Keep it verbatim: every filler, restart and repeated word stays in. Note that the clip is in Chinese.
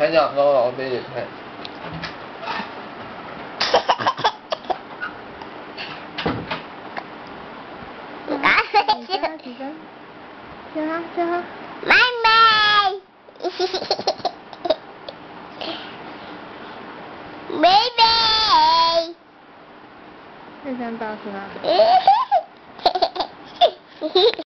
还想高老杯也开。 几分？几分？行啊，行啊。 妹妹，妹妹。 那想到是吧？